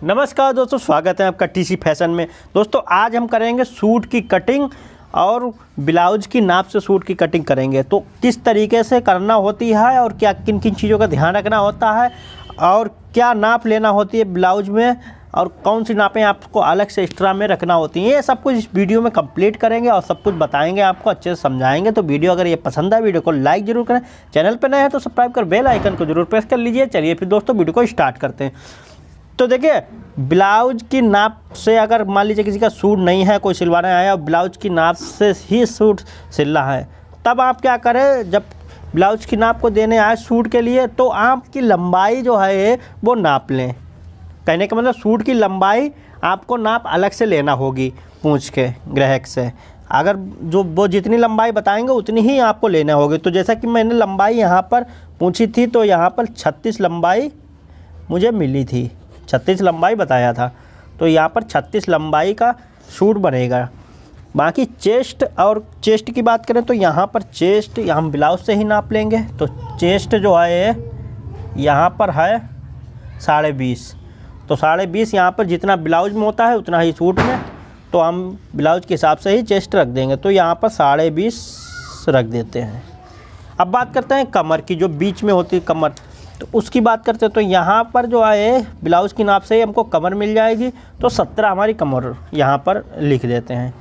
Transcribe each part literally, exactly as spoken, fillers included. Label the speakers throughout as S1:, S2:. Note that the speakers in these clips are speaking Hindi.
S1: नमस्कार दोस्तों, स्वागत है आपका टीसी फैशन में। दोस्तों आज हम करेंगे सूट की कटिंग और ब्लाउज की नाप से सूट की कटिंग करेंगे। तो किस तरीके से करना होती है और क्या किन किन चीज़ों का ध्यान रखना होता है और क्या नाप लेना होती है ब्लाउज में और कौन सी नापें आपको अलग से एक्स्ट्रा में रखना होती हैं, ये सब कुछ इस वीडियो में कंप्लीट करेंगे और सब कुछ बताएंगे, आपको अच्छे से समझाएंगे। तो वीडियो अगर ये पसंद है वीडियो को लाइक जरूर करें, चैनल पर नए हैं तो सब्सक्राइब कर बेल आइकन को जरूर प्रेस कर लीजिए। चलिए फिर दोस्तों वीडियो को स्टार्ट करते हैं। तो देखिए, ब्लाउज की नाप से अगर मान लीजिए किसी का सूट नहीं है, कोई सिलवाने आया और ब्लाउज की नाप से ही सूट सिल रहा है, तब आप क्या करें, जब ब्लाउज की नाप को देने आए सूट के लिए तो आपकी लंबाई जो है वो नाप लें। कहने का मतलब सूट की लंबाई आपको नाप अलग से लेना होगी पूछ के ग्राहक से। अगर जो वो जितनी लंबाई बताएंगे उतनी ही आपको लेना होगी। तो जैसा कि मैंने लंबाई यहाँ पर पूछी थी तो यहाँ पर छत्तीस लंबाई मुझे मिली थी, छत्तीस लंबाई बताया था। तो यहाँ पर छत्तीस लंबाई का सूट बनेगा। बाकी चेस्ट और चेस्ट की बात करें तो यहाँ पर चेस्ट हम ब्लाउज से ही नाप लेंगे। तो चेस्ट जो है यहाँ पर है साढ़े बीस, तो साढ़े बीस यहाँ पर जितना ब्लाउज में होता है उतना ही सूट में, तो हम ब्लाउज के हिसाब से ही चेस्ट रख देंगे। तो यहाँ पर साढ़े बीस रख देते हैं। अब बात करते हैं कमर की, जो बीच में होती है कमर, तो उसकी बात करते हैं। तो यहाँ पर जो है ब्लाउज की नाप से ही हमको कमर मिल जाएगी। तो सत्रह हमारी कमर यहाँ पर लिख देते हैं।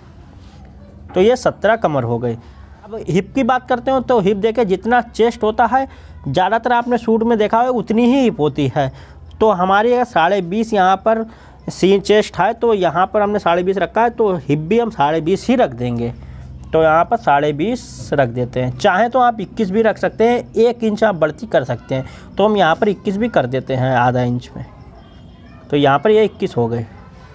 S1: तो ये सत्रह कमर हो गई। अब हिप की बात करते हो तो हिप देखे जितना चेस्ट होता है, ज़्यादातर आपने सूट में देखा है उतनी ही हिप होती है। तो हमारी अगर साढ़े बीस यहाँ पर सी चेस्ट है तो यहाँ पर हमने साढ़े बीस रखा है, तो हिप भी हम साढ़े बीस ही रख देंगे। तो यहाँ पर साढ़े बीस रख देते हैं। चाहे तो आप इक्कीस भी रख सकते हैं, एक इंच आप बढ़ती कर सकते हैं। तो हम यहाँ पर इक्कीस भी कर देते हैं आधा इंच में। तो यहाँ पर ये इक्कीस हो गए।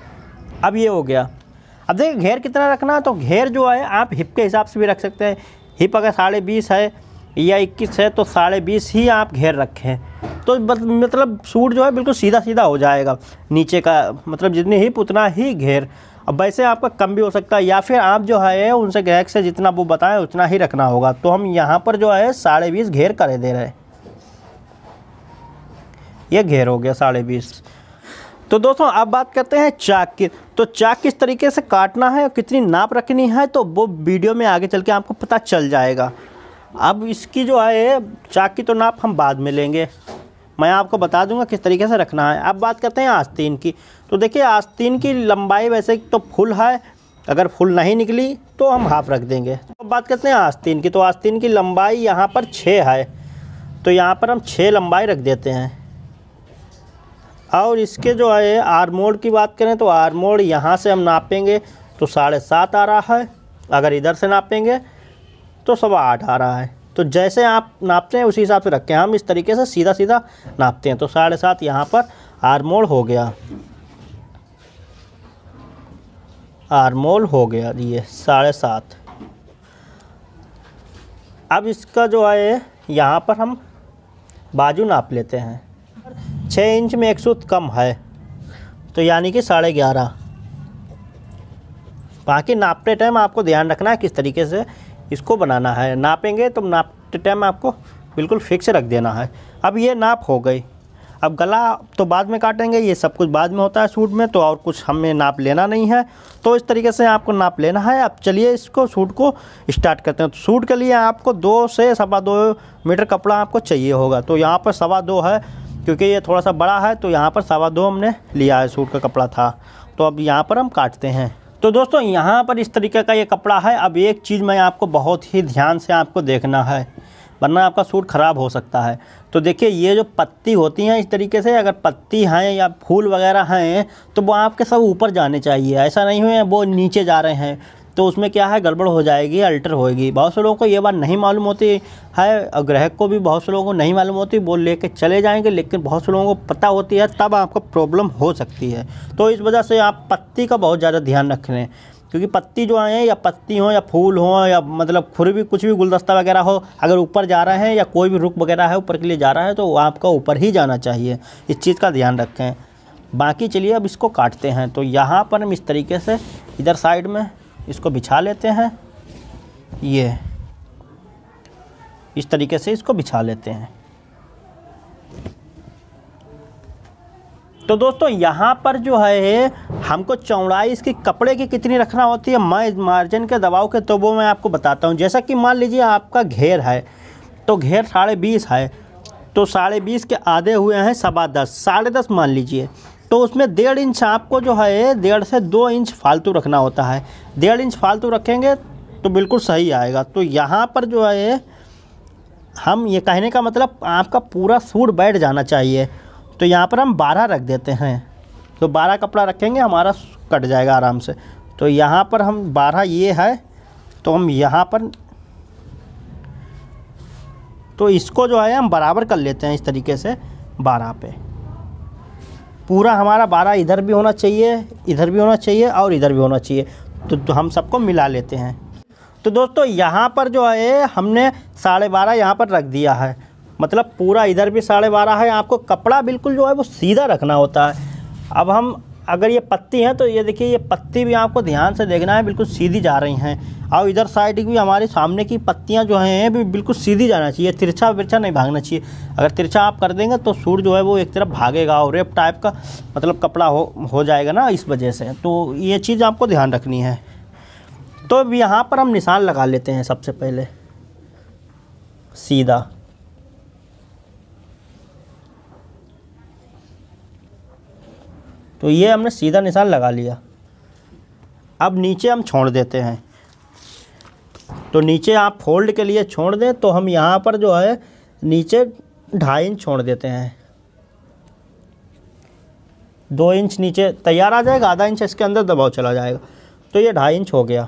S1: अब ये हो गया। अब देखिए घेर कितना रखना है, तो घेर जो है आप हिप के हिसाब से भी रख सकते हैं। हिप अगर साढ़े बीस है या इक्कीस है तो साढ़े बीस ही आप घेर रखें, तो मतलब सूट जो है बिल्कुल सीधा सीधा हो जाएगा नीचे का, मतलब जितनी हिप उतना ही घेर। अब वैसे आपका कम भी हो सकता है, या फिर आप जो है उनसे ग्राहक से जितना वो बताएं उतना ही रखना होगा। तो हम यहाँ पर जो है साढ़े बीस घेर कर दे रहे हैं। ये घेर हो गया साढ़े बीस। तो दोस्तों अब बात करते हैं चाक की। तो चाक किस तरीके से काटना है और कितनी नाप रखनी है, तो वो वीडियो में आगे चल के आपको पता चल जाएगा। अब इसकी जो है चाक की तो नाप हम बाद में लेंगे, मैं आपको बता दूंगा किस तरीके से रखना है। अब बात करते हैं आस्तीन की। तो देखिए आस्तीन की लंबाई वैसे तो फुल है, अगर फुल नहीं निकली तो हम हाफ रख देंगे। अब बात करते हैं आस्तीन की। तो आस्तीन की लंबाई यहाँ पर छः है, तो यहाँ पर हम छः लंबाई रख देते हैं। और इसके जो है आर्मोल्ड की बात करें तो आर्मोल्ड यहाँ से हम नापेंगे तो साढ़े सात आ रहा है, अगर इधर से नापेंगे तो सवा आठ आ रहा है। तो जैसे आप नापते हैं उसी हिसाब से रखें, हम इस तरीके से सीधा सीधा नापते हैं। तो साढ़े सात यहाँ पर आर्मोल हो गया, आर्मोल हो गया ये साढ़े सात। अब इसका जो है यहाँ पर हम बाजू नाप लेते हैं। छः इंच में एक सूत कम है, तो यानी कि साढ़े ग्यारह। बाकी नापते टाइम आपको ध्यान रखना है किस तरीके से इसको बनाना है। नापेंगे तो नापते टाइम आपको बिल्कुल फिक्स रख देना है। अब ये नाप हो गई। अब गला तो बाद में काटेंगे, ये सब कुछ बाद में होता है सूट में, तो और कुछ हमें नाप लेना नहीं है। तो इस तरीके से आपको नाप लेना है। अब चलिए इसको सूट को स्टार्ट करते हैं। तो सूट के लिए आपको दो से सवा दो मीटर कपड़ा आपको चाहिए होगा। तो यहाँ पर सवा दो है क्योंकि ये थोड़ा सा बड़ा है, तो यहाँ पर सवा दो हमने लिया है, सूट का कपड़ा था। तो अब यहाँ पर हम काटते हैं। तो दोस्तों यहाँ पर इस तरीके का ये कपड़ा है। अब एक चीज़ मैं आपको बहुत ही ध्यान से आपको देखना है, वरना आपका सूट ख़राब हो सकता है। तो देखिए ये जो पत्ती होती हैं इस तरीके से, अगर पत्ती हैं या फूल वगैरह हैं तो वो आपके सब ऊपर जाने चाहिए। ऐसा नहीं हुए वो नीचे जा रहे हैं तो उसमें क्या है गड़बड़ हो जाएगी, अल्टर होएगी। बहुत से लोगों को ये बात नहीं मालूम होती है और ग्राहक को भी बहुत से लोगों को नहीं मालूम होती, वो लेके चले जाएंगे, लेकिन बहुत से लोगों को पता होती है, तब आपको प्रॉब्लम हो सकती है। तो इस वजह से आप पत्ती का बहुत ज़्यादा ध्यान रखें, क्योंकि पत्ती जो है या पत्ती हो या फूल हो या मतलब खुर भी कुछ भी गुलदस्ता वगैरह हो, अगर ऊपर जा रहे हैं या कोई भी रुख वगैरह है ऊपर के लिए जा रहा है तो वो आपका ऊपर ही जाना चाहिए। इस चीज़ का ध्यान रखें। बाकी चलिए अब इसको काटते हैं। तो यहाँ पर हम इस तरीके से इधर साइड में इसको बिछा लेते हैं। ये इस तरीके से इसको बिछा लेते हैं। तो दोस्तों यहाँ पर जो है हमको चौड़ाई इसकी कपड़े की कितनी रखना होती है, मैं मार्जिन के दबाव के तो वो मैं आपको बताता हूँ। जैसा कि मान लीजिए आपका घेर है, तो घेर साढ़े बीस है, तो साढ़े बीस के आधे हुए हैं सवा दस, साढ़े दस मान लीजिए, तो उसमें डेढ़ इंच आपको जो है डेढ़ से दो इंच फालतू रखना होता है। डेढ़ इंच फालतू रखेंगे तो बिल्कुल सही आएगा। तो यहाँ पर जो है हम ये कहने का मतलब आपका पूरा सूट बैठ जाना चाहिए, तो यहाँ पर हम बारह रख देते हैं। तो बारह कपड़ा रखेंगे हमारा कट जाएगा आराम से। तो यहाँ पर हम बारह ये है, तो हम यहाँ पर तो इसको जो है हम बराबर कर लेते हैं इस तरीके से बारह पे। पूरा हमारा बारह इधर भी होना चाहिए, इधर भी होना चाहिए और इधर भी होना चाहिए। तो, तो हम सबको मिला लेते हैं। तो दोस्तों यहाँ पर जो है हमने साढ़े बारह यहाँ पर रख दिया है, मतलब पूरा इधर भी साढ़े बारह है। आपको कपड़ा बिल्कुल जो है वो सीधा रखना होता है। अब हम अगर ये पत्ती हैं तो ये देखिए, ये पत्ती भी आपको ध्यान से देखना है, बिल्कुल सीधी जा रही हैं। और इधर साइड भी हमारे सामने की पत्तियां जो हैं भी बिल्कुल सीधी जाना चाहिए, तिरछा बिरछा नहीं भागना चाहिए। अगर तिरछा आप कर देंगे तो सूट जो है वो एक तरफ भागेगा और रेप टाइप का मतलब कपड़ा हो हो जाएगा ना, इस वजह से। तो ये चीज़ आपको ध्यान रखनी है। तो अब यहाँ पर हम निशान लगा लेते हैं सबसे पहले सीधा। तो ये हमने सीधा निशान लगा लिया। अब नीचे हम छोड़ देते हैं। तो नीचे आप फोल्ड के लिए छोड़ दें तो हम यहाँ पर जो है नीचे ढाई इंच छोड़ देते हैं। दो इंच नीचे तैयार आ जाएगा, आधा इंच इसके अंदर दबाव चला जाएगा। तो ये ढाई इंच हो गया।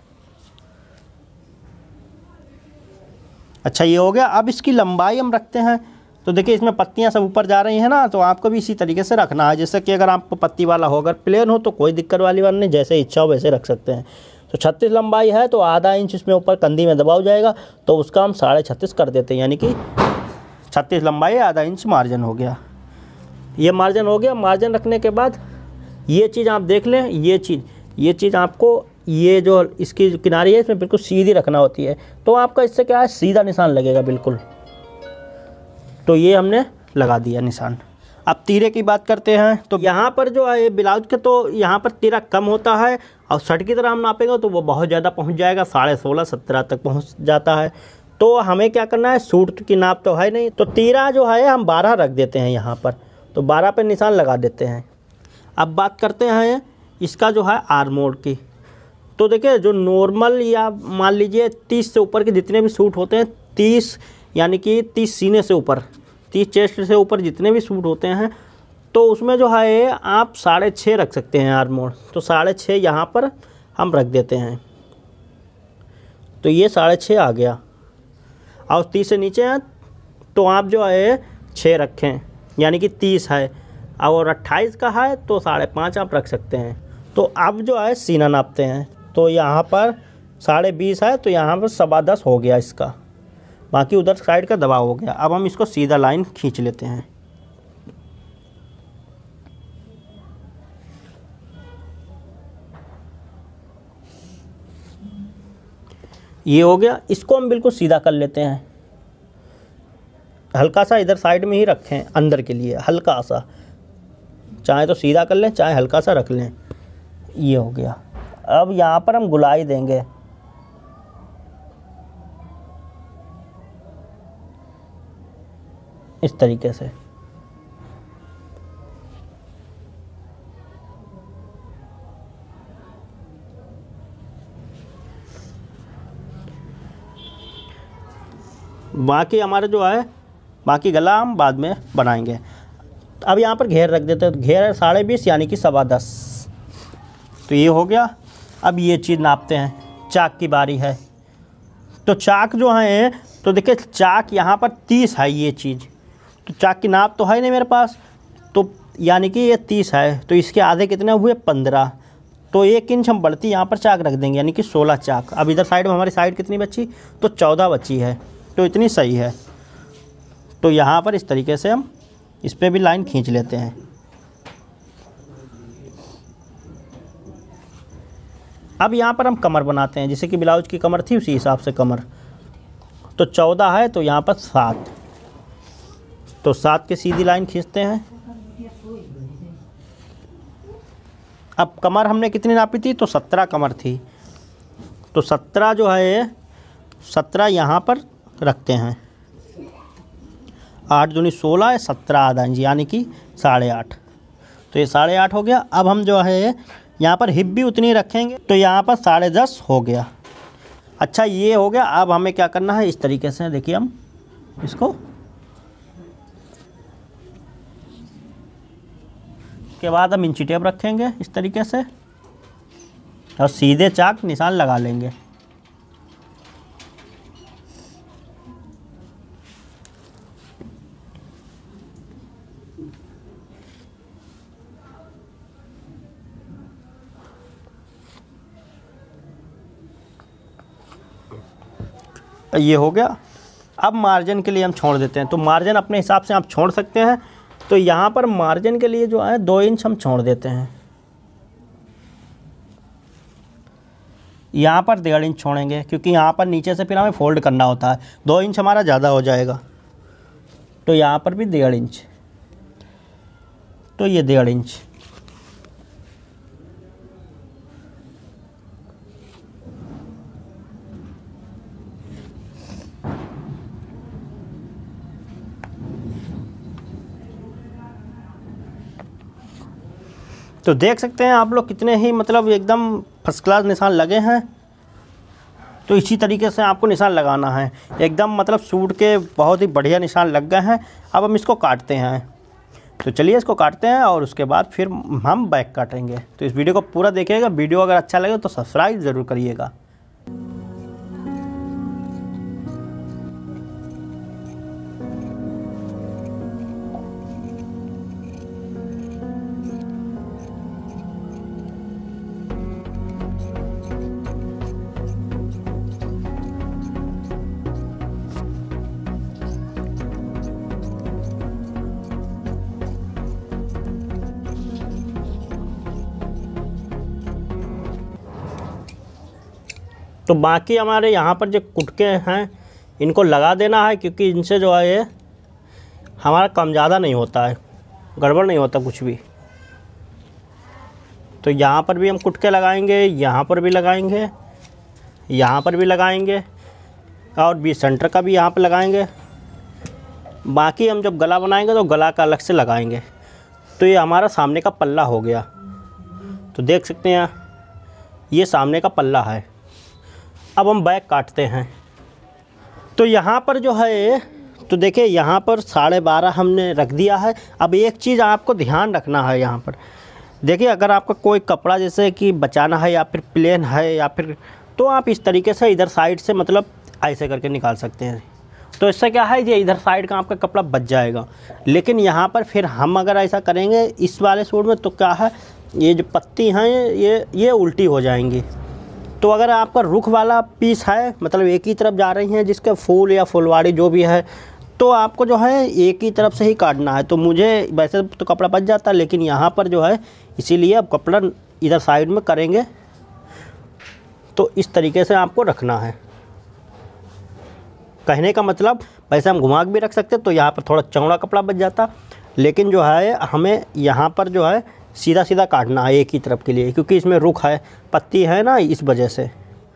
S1: अच्छा ये हो गया। अब इसकी लंबाई हम रखते हैं। तो देखिए इसमें पत्तियां सब ऊपर जा रही हैं ना, तो आपको भी इसी तरीके से रखना है। जैसे कि अगर आपको पत्ती वाला हो, अगर प्लेन हो तो कोई दिक्कत वाली बात नहीं, जैसे इच्छा हो वैसे रख सकते हैं। तो छत्तीस लंबाई है तो आधा इंच इसमें ऊपर कंधी में दबाव जाएगा, तो उसका हम साढ़े छत्तीस कर देते हैं, यानी कि छत्तीस लंबाई आधा इंच मार्जिन हो गया। ये मार्जिन हो गया। मार्जिन रखने के बाद ये चीज़ आप देख लें, ये चीज़ ये चीज़ आपको ये जो इसकी किनारी है इसमें बिल्कुल सीधी रखना होती है। तो आपका इससे क्या है, सीधा निशान लगेगा बिल्कुल। तो ये हमने लगा दिया निशान। अब तीरे की बात करते हैं। तो यहाँ पर जो है ब्लाउज के तो यहाँ पर तीरा कम होता है, और शर्ट की तरह हम नापेंगे तो वो बहुत ज़्यादा पहुँच जाएगा, साढ़े सोलह सत्रह तक पहुँच जाता है। तो हमें क्या करना है, सूट की नाप तो है नहीं, तो तीरा जो है हम बारह रख देते हैं यहाँ पर। तो बारह पर निशान लगा देते हैं। अब बात करते हैं इसका जो है आर्मोल की। तो देखिए जो नॉर्मल या मान लीजिए तीस से ऊपर के जितने भी सूट होते हैं, तीस यानी कि तीस सीने से ऊपर, तीस चेस्ट से ऊपर जितने भी सूट होते हैं, तो उसमें जो है आप साढ़े छः रख सकते हैं आर्मोल। तो साढ़े छः यहाँ पर हम रख देते हैं। तो ये साढ़े छः आ गया। और तीस से नीचे हैं तो आप जो है छः रखें, यानी कि तीस है, और अट्ठाईस का है तो साढ़े पाँच आप रख सकते हैं। तो अब जो है सीना नापते हैं। तो यहाँ पर साढ़े बीस है तो यहाँ पर सवा दस हो गया इसका, बाकी उधर साइड का दबाव हो गया। अब हम इसको सीधा लाइन खींच लेते हैं। ये हो गया। इसको हम बिल्कुल सीधा कर लेते हैं। हल्का सा इधर साइड में ही रखें अंदर के लिए, हल्का सा, चाहे तो सीधा कर लें चाहे हल्का सा रख लें। ये हो गया। अब यहाँ पर हम गुलाई देंगे। इस तरीके से। बाकी हमारे जो है बाकी गला हम बाद में बनाएंगे। अब यहाँ पर घेर रख देते हैं। तो घेर है साढ़े बीस यानी कि सवा दस। तो ये हो गया। अब ये चीज़ नापते हैं। चाक की बारी है। तो चाक जो है, तो देखिए चाक यहाँ पर तीस है ये चीज़। तो चाक की नाप तो है नहीं मेरे पास, तो यानी कि ये तीस है, तो इसके आधे कितने हुए, पंद्रह। तो एक इंच हम बढ़ती यहाँ पर चाक रख देंगे, यानी कि सोलह चाक। अब इधर साइड में हमारी साइड कितनी बची, तो चौदह बची है। तो इतनी सही है। तो यहाँ पर इस तरीके से हम इस पर भी लाइन खींच लेते हैं। अब यहाँ पर हम कमर बनाते हैं, जैसे कि ब्लाउज की कमर थी उसी हिसाब से कमर। तो चौदह है तो यहाँ पर सात, तो सात की सीधी लाइन खींचते हैं। अब कमर हमने कितनी नापी थी, तो सत्रह कमर थी, तो सत्रह जो है सत्रह यहाँ पर रखते हैं, आठ दूनी सोलह, सत्रह आधा इंच यानी कि साढ़े आठ, तो ये साढ़े आठ हो गया। अब हम जो है यहाँ पर हिप भी उतनी रखेंगे, तो यहाँ पर साढ़े दस हो गया। अच्छा ये हो गया। अब हमें क्या करना है, इस तरीके से देखिए हम इसको, के बाद हम इंची टेप रखेंगे इस तरीके से और सीधे चाक निशान लगा लेंगे। ये हो गया। अब मार्जिन के लिए हम छोड़ देते हैं, तो मार्जिन अपने हिसाब से आप छोड़ सकते हैं। तो यहाँ पर मार्जिन के लिए जो है दो इंच हम छोड़ देते हैं, यहाँ पर डेढ़ इंच छोड़ेंगे क्योंकि यहाँ पर नीचे से फिर हमें फोल्ड करना होता है, दो इंच हमारा ज़्यादा हो जाएगा। तो यहाँ पर भी डेढ़ इंच, तो ये डेढ़ इंच। तो देख सकते हैं आप लोग कितने ही मतलब एकदम फर्स्ट क्लास निशान लगे हैं। तो इसी तरीके से आपको निशान लगाना है, एकदम मतलब सूट के बहुत ही बढ़िया निशान लग गए हैं। अब हम इसको काटते हैं, तो चलिए इसको काटते हैं और उसके बाद फिर हम बैक काटेंगे। तो इस वीडियो को पूरा देखिएगा, वीडियो अगर अच्छा लगे तो सब्सक्राइब ज़रूर करिएगा। तो बाकी हमारे यहाँ पर जो कुटके हैं इनको लगा देना है, क्योंकि इनसे जो है ये हमारा कम ज़्यादा नहीं होता है, गड़बड़ नहीं होता कुछ भी। तो यहाँ पर भी हम कुटके लगाएंगे, यहाँ पर भी लगाएंगे, यहाँ पर भी लगाएंगे और बीच सेंटर का भी यहाँ पर लगाएंगे। बाकी हम जब गला बनाएंगे तो गला का अलग से लगाएंगे। तो ये हमारा सामने का पल्ला हो गया। तो देख सकते हैं ये सामने का पल्ला है। अब हम बैक काटते हैं। तो यहाँ पर जो है तो देखिए यहाँ पर साढ़े बारह हमने रख दिया है। अब एक चीज़ आपको ध्यान रखना है, यहाँ पर देखिए अगर आपका कोई कपड़ा जैसे कि बचाना है या फिर प्लेन है या फिर, तो आप इस तरीके से इधर साइड से मतलब ऐसे करके निकाल सकते हैं। तो इससे क्या है, ये इधर साइड का आपका कपड़ा बच जाएगा। लेकिन यहाँ पर फिर हम अगर ऐसा करेंगे इस वाले सूट में, तो क्या है ये जो पत्ती हैं ये ये उल्टी हो जाएंगी। तो अगर आपका रुख वाला पीस है, मतलब एक ही तरफ जा रही हैं जिसके फूल या फुलवाड़ी जो भी है, तो आपको जो है एक ही तरफ से ही काटना है। तो मुझे वैसे तो कपड़ा बच जाता है, लेकिन यहाँ पर जो है इसीलिए अब कपड़ा इधर साइड में करेंगे। तो इस तरीके से आपको रखना है। कहने का मतलब वैसे हम घुमा के भी रख सकते, तो यहाँ पर थोड़ा चौड़ा कपड़ा बच जाता, लेकिन जो है हमें यहाँ पर जो है सीधा सीधा काटना है एक ही तरफ के लिए, क्योंकि इसमें रुख है, पत्ती है ना, इस वजह से।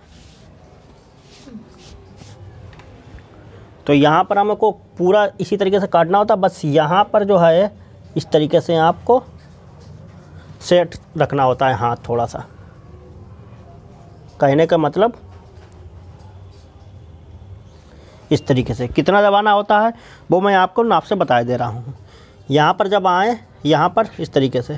S1: तो यहाँ पर हमको पूरा इसी तरीके से काटना होता, बस यहाँ पर जो है इस तरीके से आपको सेट रखना होता है हाथ थोड़ा सा। कहने का मतलब इस तरीके से कितना दबाना होता है वो मैं आपको नाप से बता दे रहा हूँ। यहाँ पर जब आए यहाँ पर इस तरीके से,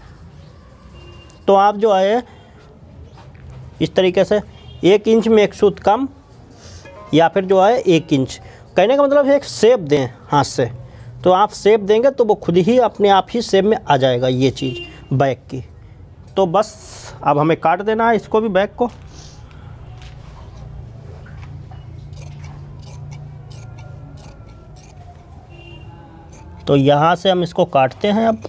S1: तो आप जो है इस तरीके से एक इंच में एक सूत कम या फिर जो है एक इंच, कहने का मतलब एक शेप दें हाथ से। तो आप शेप देंगे तो वो खुद ही अपने आप ही शेप में आ जाएगा ये चीज़ बैक की। तो बस अब हमें काट देना है इसको भी, बैक को। तो यहाँ से हम इसको काटते हैं। अब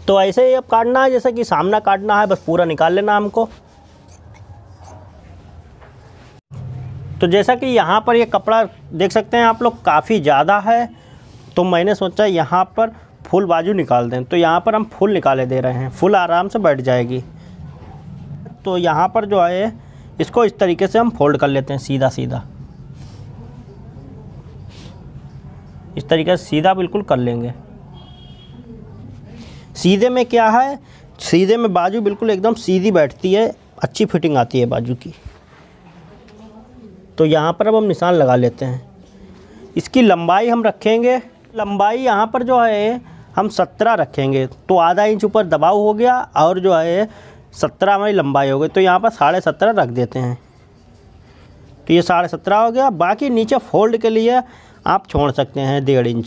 S1: तो ऐसे ही अब काटना है, जैसे कि सामना काटना है, बस पूरा निकाल लेना हमको। तो जैसा कि यहाँ पर ये कपड़ा देख सकते हैं आप लोग काफ़ी ज़्यादा है, तो मैंने सोचा यहाँ पर फुल बाजू निकाल दें। तो यहाँ पर हम फुल निकाले दे रहे हैं, फुल आराम से बैठ जाएगी। तो यहाँ पर जो है इसको इस तरीके से हम फोल्ड कर लेते हैं, सीधा सीधा इस तरीके से सीधा बिल्कुल कर लेंगे। सीधे में क्या है, सीधे में बाजू बिल्कुल एकदम सीधी बैठती है, अच्छी फिटिंग आती है बाजू की। तो यहाँ पर अब हम निशान लगा लेते हैं। इसकी लंबाई हम रखेंगे, लंबाई यहाँ पर जो है हम सत्रह रखेंगे, तो आधा इंच ऊपर दबाव हो गया और जो है सत्रह हमारी लंबाई हो गई। तो यहाँ पर साढ़े सत्रह रख देते हैं। तो ये साढ़े सत्रह हो गया। बाकी नीचे फोल्ड के लिए आप छोड़ सकते हैं डेढ़ इंच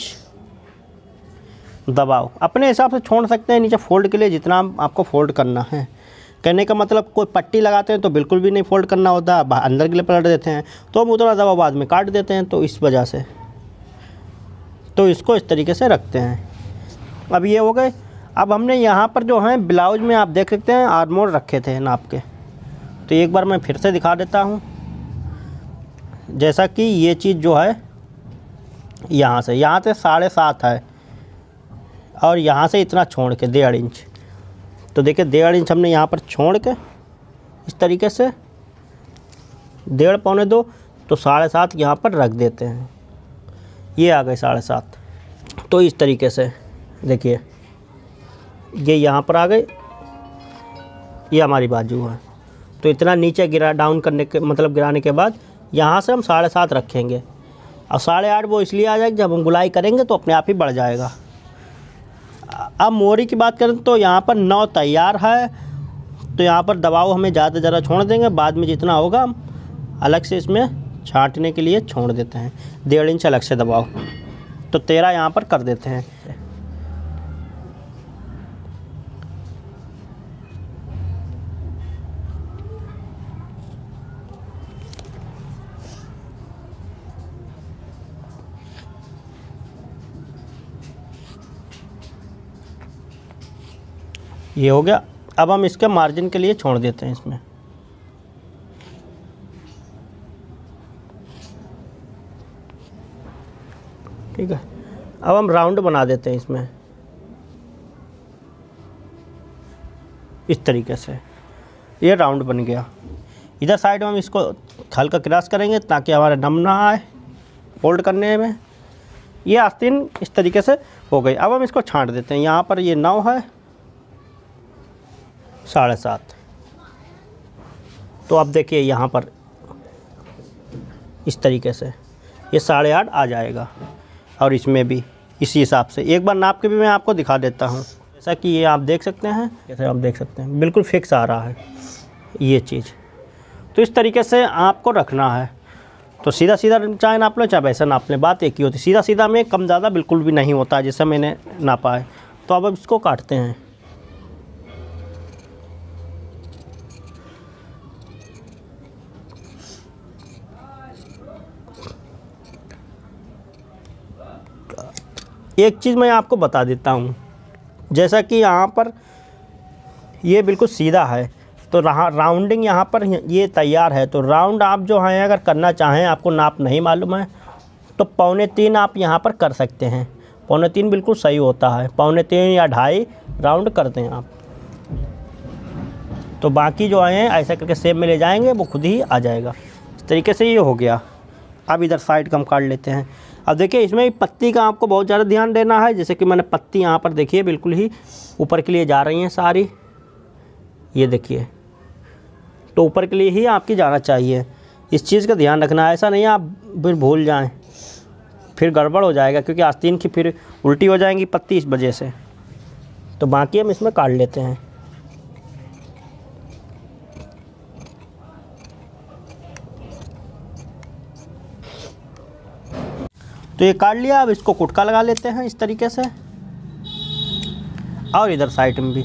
S1: दबाव, अपने हिसाब से छोड़ सकते हैं नीचे फोल्ड के लिए जितना आपको फोल्ड करना है। कहने का मतलब कोई पट्टी लगाते हैं तो बिल्कुल भी नहीं फोल्ड करना होता, अंदर के लिए पलट देते हैं, तो हम उतना दबाव बाद में काट देते हैं, तो इस वजह से तो इसको इस तरीके से रखते हैं। अब ये हो गए। अब हमने यहाँ पर जो है ब्लाउज में आप देख सकते हैं आर्मोल रखे थे नाप के, तो एक बार मैं फिर से दिखा देता हूँ। जैसा कि ये चीज़ जो है यहाँ से यहाँ से साढ़े सात है और यहाँ से इतना छोड़ के डेढ़ इंच, तो देखिए डेढ़ इंच हमने यहाँ पर छोड़ के इस तरीके से डेढ़ पौने दो, तो साढ़े सात यहाँ पर रख देते हैं। ये आ गए साढ़े सात। तो इस तरीके से देखिए ये यहाँ पर आ गए, ये हमारी बाजू है। तो इतना नीचे गिरा डाउन करने के मतलब गिराने के बाद यहाँ से हम साढ़े सात रखेंगे और साढ़े आठ वो इसलिए आ जाएगी जब हम गुलाई करेंगे तो अपने आप ही बढ़ जाएगा। अब मोरी की बात करें तो यहाँ पर नौ तैयार है, तो यहाँ पर दबाव हमें ज़्यादा ज़रा छोड़ देंगे, बाद में जितना होगा हम अलग से इसमें छांटने के लिए छोड़ देते हैं। डेढ़ इंच अलग से दबाव, तो तेरह यहाँ पर कर देते हैं। ये हो गया। अब हम इसके मार्जिन के लिए छोड़ देते हैं इसमें। ठीक है, अब हम राउंड बना देते हैं इसमें इस तरीके से। ये राउंड बन गया। इधर साइड में हम इसको हल्का क्रॉस करेंगे ताकि हमारा दम ना आए फोल्ड करने में। ये आस्तीन इस तरीके से हो गई। अब हम इसको छांट देते हैं। यहाँ पर ये नौ है, साढ़े सात, तो अब देखिए यहाँ पर इस तरीके से ये साढ़े आठ आ जाएगा और इसमें भी इसी हिसाब से। एक बार नाप के भी मैं आपको दिखा देता हूँ। जैसा कि ये आप देख सकते हैं, जैसे आप देख सकते हैं बिल्कुल फिक्स आ रहा है ये चीज़। तो इस तरीके से आपको रखना है। तो सीधा सीधा चाहे नाप लो चाहे वैसा नाप लें, बात एक ही होती है। सीधा सीधा में कम ज़्यादा बिल्कुल भी नहीं होता जैसा मैंने नापा है। तो अब अब इसको काटते हैं। एक चीज़ मैं आपको बता देता हूँ, जैसा कि यहाँ पर ये बिल्कुल सीधा है, तो रहा राउंडिंग यहाँ पर ये तैयार है। तो राउंड आप जो है अगर करना चाहें, आपको नाप नहीं मालूम है, तो पौने तीन आप यहाँ पर कर सकते हैं। पौने तीन बिल्कुल सही होता है, पौने तीन या ढाई राउंड करते हैं आप। तो बाकी जो है ऐसा करके सेप में ले जाएंगे, वो खुद ही आ जाएगा। इस तरीके से ये हो गया। अब इधर साइड का हम काट लेते हैं। अब देखिए इसमें पत्ती का आपको बहुत ज़्यादा ध्यान देना है। जैसे कि मैंने पत्ती यहाँ पर देखिए बिल्कुल ही ऊपर के लिए जा रही हैं सारी, ये देखिए, तो ऊपर के लिए ही आपकी जाना चाहिए। इस चीज़ का ध्यान रखना है, ऐसा नहीं आप फिर भूल जाएं, फिर गड़बड़ हो जाएगा, क्योंकि आस्तीन की फिर उल्टी हो जाएंगी पत्ती इस वजह से। तो बाकी हम इसमें काट लेते हैं। तो ये काट लिया। अब इसको कुटका लगा लेते हैं इस तरीके से, और इधर साइड में भी।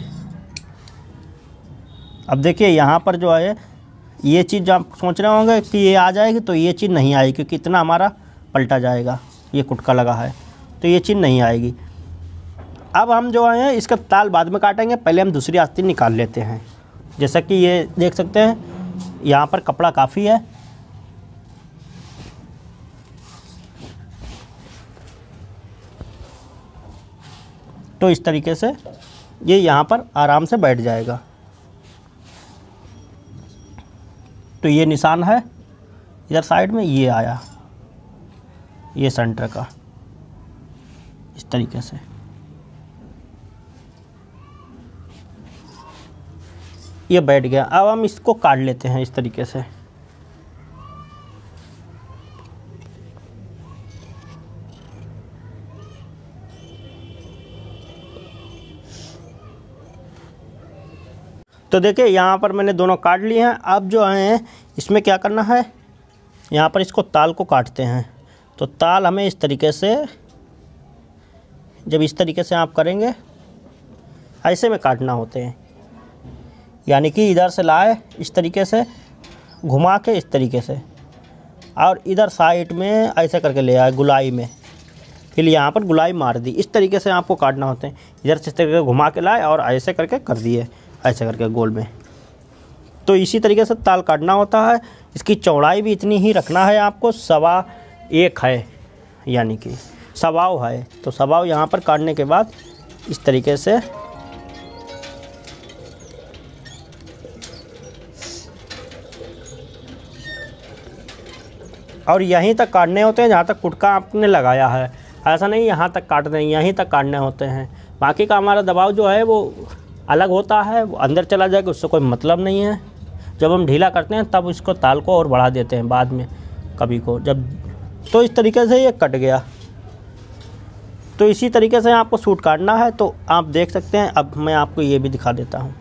S1: अब देखिए यहाँ पर जो है ये चीज़ आप सोच रहे होंगे कि ये आ जाएगी, तो ये चीज़ नहीं आएगी, क्योंकि इतना हमारा पलटा जाएगा। ये कुटका लगा है तो ये चीज़ नहीं आएगी। अब हम जो है इसका ताल बाद में काटेंगे, पहले हम दूसरी आस्तीन निकाल लेते हैं। जैसा कि ये देख सकते हैं यहाँ पर कपड़ा काफ़ी है। तो इस तरीके से ये यहाँ पर आराम से बैठ जाएगा। तो ये निशान है इधर साइड में, ये आया ये सेंटर का, इस तरीके से। ये बैठ गया। अब हम इसको काट लेते हैं इस तरीके से। तो देखिए यहाँ पर मैंने दोनों काट लिए हैं। अब जो है इसमें क्या करना है, यहाँ पर इसको ताल को काटते हैं। तो ताल हमें इस तरीके से, जब इस तरीके से आप करेंगे ऐसे में काटना होते हैं, यानी कि इधर से लाए इस तरीके से घुमा के इस तरीके से, और इधर साइड में ऐसे करके ले आए गुलाई में, फिर यहाँ पर गुलाई मार दी। इस तरीके से आपको काटना होते हैं। इधर से इस तरीके से घुमा के लाए और ऐसे करके कर दिए, ऐसे करके गोल में। तो इसी तरीके से ताल काटना होता है। इसकी चौड़ाई भी इतनी ही रखना है आपको, सवा एक है, यानी कि सवाव है। तो सवाव यहाँ पर काटने के बाद इस तरीके से और यहीं तक काटने होते हैं जहाँ तक कुटका आपने लगाया है। ऐसा नहीं यहाँ तक काट दें, यहीं तक काटने होते हैं। बाकी का हमारा दबाव जो है वो अलग होता है, वो अंदर चला जाएगा, उससे कोई मतलब नहीं है। जब हम ढीला करते हैं तब इसको ताल को और बढ़ा देते हैं बाद में कभी को जब। तो इस तरीके से ये कट गया। तो इसी तरीके से आपको सूट काटना है। तो आप देख सकते हैं। अब मैं आपको ये भी दिखा देता हूँ।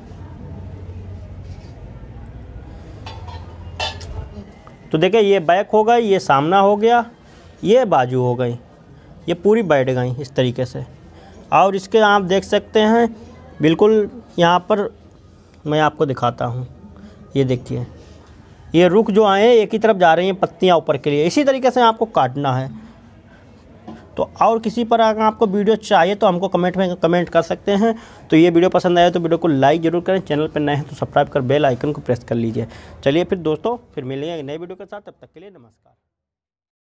S1: तो देखिए ये बैक हो गई, ये सामना हो गया, ये बाजू हो गई, ये पूरी बैठ गई इस तरीके से। और इसके आप देख सकते हैं बिल्कुल यहाँ पर मैं आपको दिखाता हूँ। ये देखिए ये रुख जो आए एक ही तरफ जा रही हैं पत्तियाँ ऊपर के लिए। इसी तरीके से आपको काटना है। तो और किसी पर अगर आपको वीडियो चाहिए तो हमको कमेंट में कमेंट कर सकते हैं। तो ये वीडियो पसंद आया तो वीडियो को लाइक ज़रूर करें। चैनल पर नए हैं तो सब्सक्राइब कर बेल आइकन को प्रेस कर लीजिए। चलिए फिर दोस्तों, फिर मिलेंगे नए वीडियो के साथ। तब तक के लिए नमस्कार।